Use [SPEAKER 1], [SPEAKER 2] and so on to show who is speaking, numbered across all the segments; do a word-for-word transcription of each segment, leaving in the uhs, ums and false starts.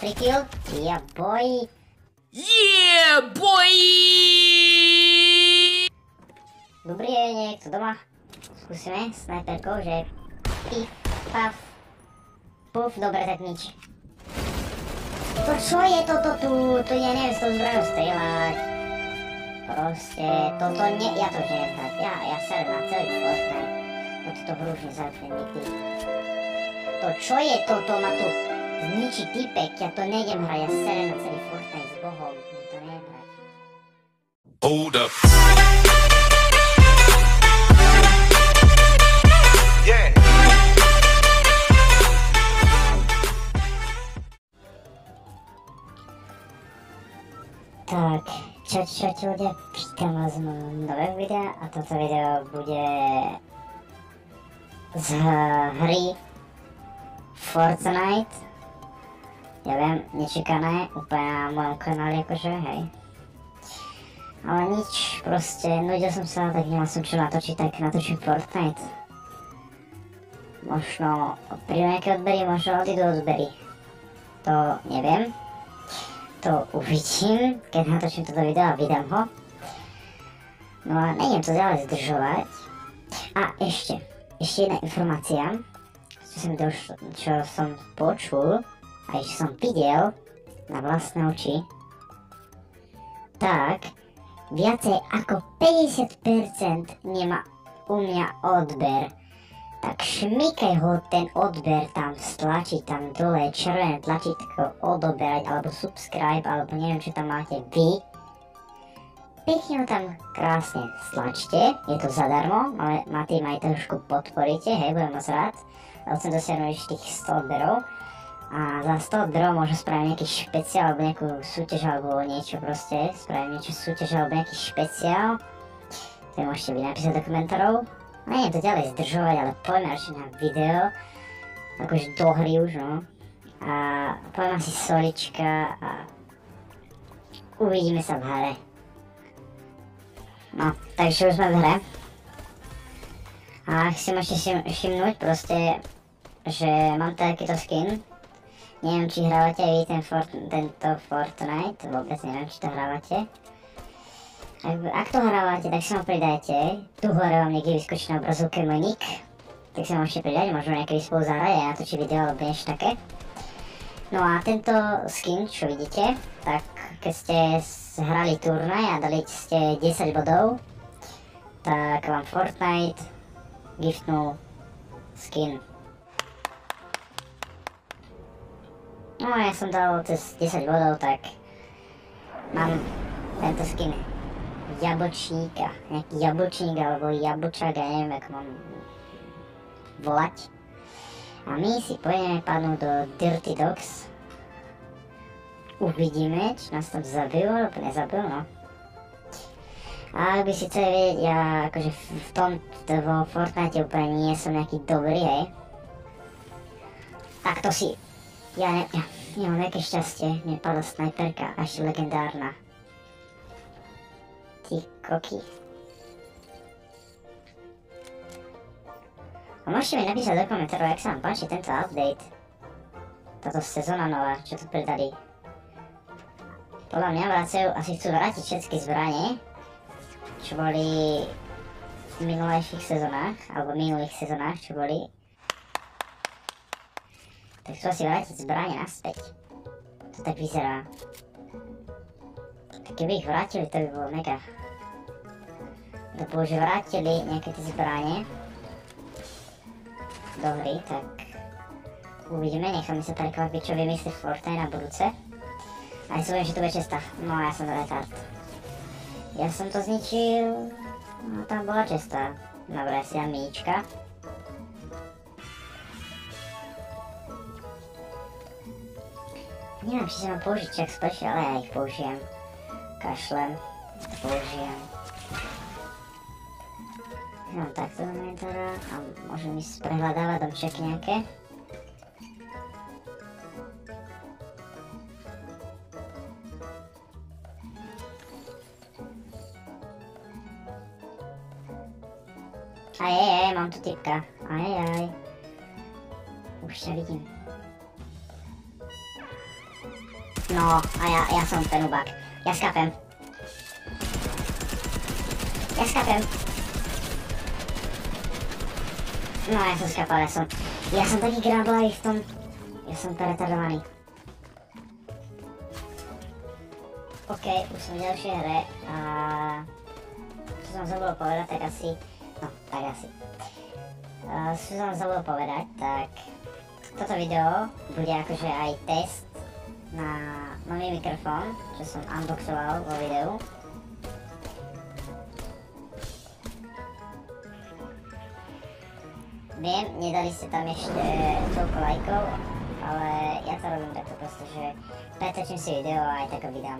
[SPEAKER 1] free kill. Yeah, boy.
[SPEAKER 2] Yeah, boy!
[SPEAKER 1] Dobrý je niekto doma. Skúsime snajperkou, že pif, paf, puf, dobre, tak nič. To čo je toto tu? Tu ja neviem s tou zbraňou strieľať. Proste, toto ne, ja to už neviem hrať. Ja, ja serem na celý Fortnite. Ja túto hru už nezaučujem nikdy. To čo je toto? Ma tu zničí typek, ja to nejdem hrať. Ja serem na celý Fortnite s Bohom. Ja to nejdem hrať.
[SPEAKER 2] Hold up. Yeah.
[SPEAKER 1] Tak, čo čo ti ľudia, vítam vás z nového videa a toto video bude z hry Fortnite. Ja viem, nečakané, úplne na mojom kanáli akože, hej. Ale nič, proste nudil som sa, tak nemal som čo natočiť, tak natočím Fortnite. Možno prídu nejaké odbery, možno odídu odbery. To neviem. To uvidím, keď natočím toto video a vydám ho. No a nejdem to ďalej zdržovať. A ešte, ešte jedna informácia, čo som, došlo, čo som počul a čo som videl na vlastné oči. Tak, viacej ako päťdesiat percent nemá u mňa odber. Tak šmykaj ho ten odber tam, stlačiť tam dole červené tlačítko odoberať alebo subscribe alebo neviem čo tam máte vy. Pekne ho tam krásne stlačte, je to zadarmo, ale ma tým aj trošku podporíte, hej, budem moc rád. Ale chcem dosiahnuť ešte tých sto odberov. A za sto odberov môžem spraviť nejaký špeciál alebo nejakú súťaž alebo niečo proste, spravím niečo súťaž alebo nejaký špeciál. To môžete vy napísať do komentárov. Nejdem to ďalej zdržovať, ale poďme radšej na video, akože do hry už, no. A poďme si solička a uvidíme sa v hre. No, takže už sme v hre. A chcem ešte všimnúť proste, že mám takýto skin. Neviem, či hrávate aj vy ten Fort, tento Fortnite, vôbec neviem, či to hrávate. Ak, ak to hrávate, tak sa ho pridajte. Tu hore vám niekde vyskočí na obrazovke môj nick. Tak sa môžete pridať, možno niekedy spolu zahrať a natočiť video alebo niečo také. No a tento skin, čo vidíte, tak keď ste hrali turnaj a dali ste desať bodov, tak vám Fortnite giftnul skin. No a ja som dal cez desať bodov, tak mám tento skin. Jablčníka, nejaký jablčník alebo jablčák, ja neviem, ako mám volať. A my si pôjdeme padnúť do Dirty Dogs. Uvidíme, či nás tam zabijú, alebo nezabijú, no. A ak by si chceli vedieť, ja akože v tom, vo Fortnite úplne nie som nejaký dobrý, hej. Tak to si, ja ne, ja, nemám nejaké šťastie, mne padla snajperka, až legendárna. Ty koky. A môžete mi napísať do komentárov, jak sa vám páči tento update. Táto sezóna nová, čo tu pridali. Podľa mňa vracajú, asi chcú vrátiť všetky zbranie, čo boli v minulejších sezónach, alebo minulých sezónach, čo boli. Tak chcú asi vrátiť zbranie naspäť. To tak vyzerá. Keby ich vrátili, to by bolo mega. Lebo už vrátili nejaké tie zbranie do hry, tak uvidíme, necháme sa prekvapiť, čo vymyslí Fortnite na budúce. Aj si poviem, že to bude česta. No ja som retard. Ja som to zničil, no tam bola česta. Dobre, si dám míčka. Neviem, či sa mám použiť čak special, ale ja ich použijem. Kašlem, použijem. Mám takto do inventára a môžem ísť prehľadávať domčeky nejaké. Aj, aj, aj, mám tu typka. Aj, aj. Už sa vidím. No, a ja, ja som ten ubak. Ja skapem. Ja skapem. No, ja som skapal, ja som... Ja som taký grablavý v tom... Ja som retardovaný. OK, už som v ďalšej hre a... Čo som zabudol povedať, tak asi... No, tak asi. Uh, čo som zabudol povedať, tak... Toto video bude akože aj test na nový mikrofón, čo som unboxoval vo videu. Viem, nedali ste tam ešte toľko lajkov, ale ja to robím takto proste, že pretočím si video a aj tak ho vydám.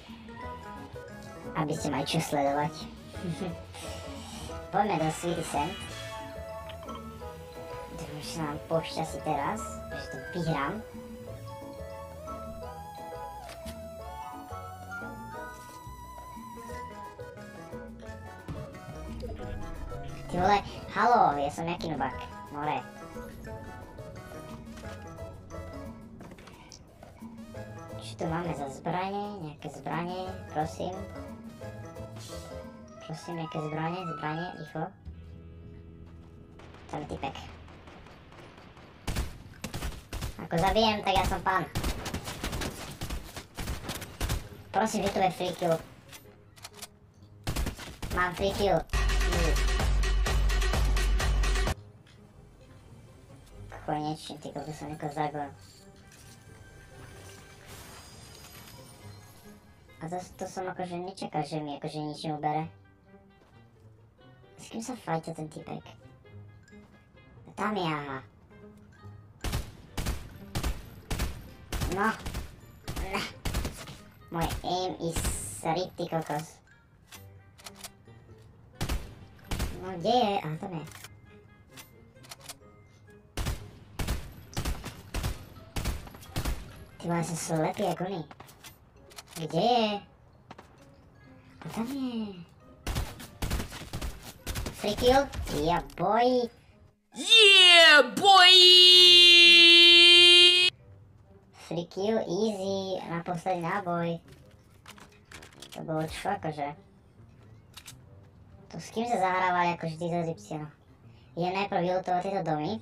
[SPEAKER 1] Aby ste mali čo sledovať. Poďme do Sweetie Sand. Dúfam, že sa nám pošťastí teraz, že to vyhrám. Ty vole, haló, ja som jaký nubak, more. Čo tu máme za zbranie, nejaké zbranie, prosím. Prosím, nejaké zbranie, zbranie, rýchlo. Tam je typek. Ako zabijem, tak ja som pán. Prosím, že tu je free kill. Mám free kill. Konečne, ty koľko som niekoho zabil. A to, to som akože nečakal, že mi akože nič neubere. S kým sa fajta ten typek? A tam je, aha. No. No. Môj aim is rip, ty kokos. No kde je? Aha, tam je. Ty vole, som slepý jak oný. Kde je? A tam je. Free kill? Yeah, boy.
[SPEAKER 2] Yeah, boy!
[SPEAKER 1] Free kill, easy. Na posledný náboj. To bolo čo akože? To s kým sa zahrávali akože títo zipci, no. Idem najprv vylutovať tieto domy.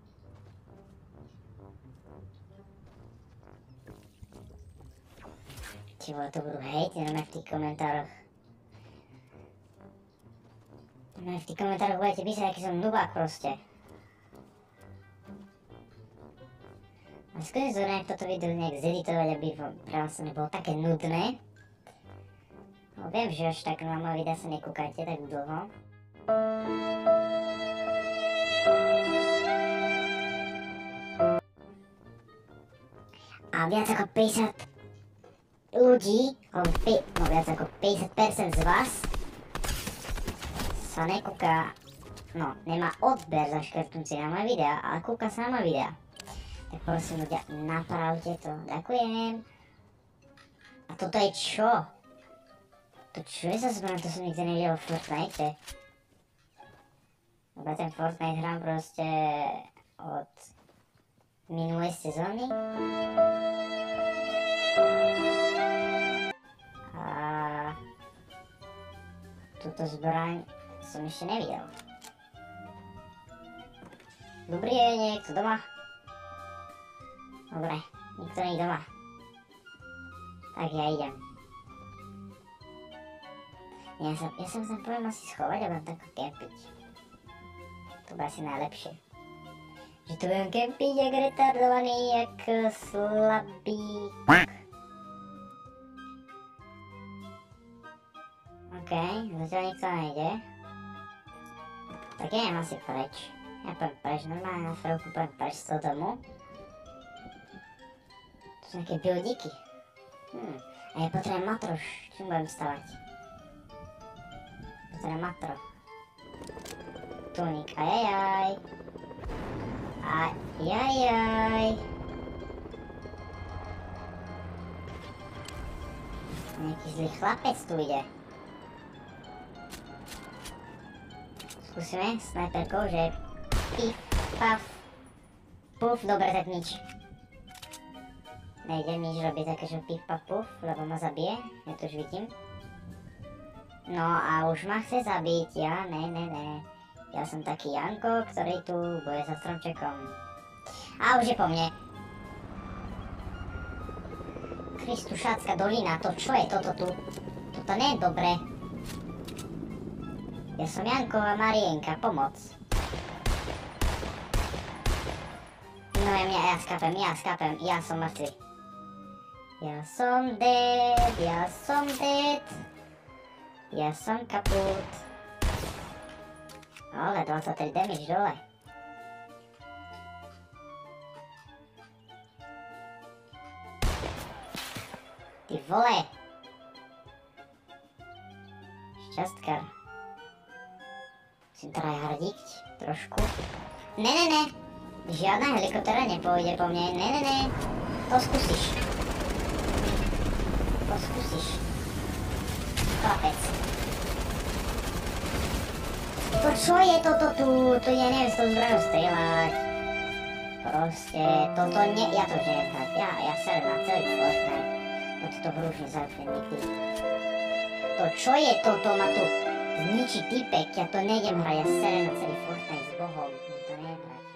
[SPEAKER 1] Ty vole, to budú hejty, no v tých komentároch. No v tých komentároch budete písať, aký som nubák proste. A skúsim to nejak toto video nejak zeditovať, aby pre vás to nebolo také nudné. No viem, že až tak na moje videa sa nekúkajte tak dlho. A viac ako päťdesiat ľudí, alebo pi, no viac ako päťdesiat percent z vás sa nekúka, no nemá odber zaškrtnúci na moje videa, ale kúka sa na moje videa. Tak prosím ľudia, napravte to. Ďakujem. A toto je čo? To čo je za zbraň? To som nikdy nevidel v Fortnite. Lebo ten Fortnite hrám proste od minulej sezóny. A túto zbraň som ešte nevidel. Dobrý, je niekto doma? Dobre, nikto nie je doma. Tak ja idem. Ja sa, ja sa tam poviem asi schovať a budem tak kempiť. To bude asi najlepšie. Že tu budem kempiť jak retardovaný, jak slabý. OK, zatiaľ nikto nejde. Tak ja idem asi preč. Ja poviem preč, normálne na chvíľku poviem preč z toho domu. To sú nejaké buildíky. Hm, a ja potrebujem matro, čím budem stavať? Potrebujem matro. Tunik, ajajaj. Ajajaj. Nejaký zlý chlapec tu ide. Skúsime snajperkou, že pif, paf, puf, dobre, tak nič. Nejdem nič robiť také, že pif paf puf, lebo ma zabije. Ja to už vidím. No a už ma chce zabiť, ja, ne, ne, ne. Ja som taký Janko, ktorý tu boje za stromčekom. A už je po mne. Kristušácka dolina, to čo je toto tu? Toto nie je dobré. Ja som Janko a Marienka, pomoc. No ja mňa, ja skapem, ja skapem, ja som mŕtvy. Ja som dead, ja som dead. Ja som kaput. Ale dvadsaťtri damage dole. Ty vole. Šťastkar. Musím tryhardiť trošku. Ne, ne, ne. Žiadna helikoptera nepôjde po mne. Ne, ne, ne. To skúsiš. To skúsiš. Chlapec. To čo je toto tu? To ja neviem s tou zbrojou strieľať. Proste, toto ne... Ja to už neviem hrať. Ja, ja serem na celý Fortnite. Ja túto hru už nezaučujem nikdy. To čo je toto? Ma tu zničí typek. Ja to nejdem hrať. Ja serem na celý Fortnite s Bohom. Ja to neviem hrať.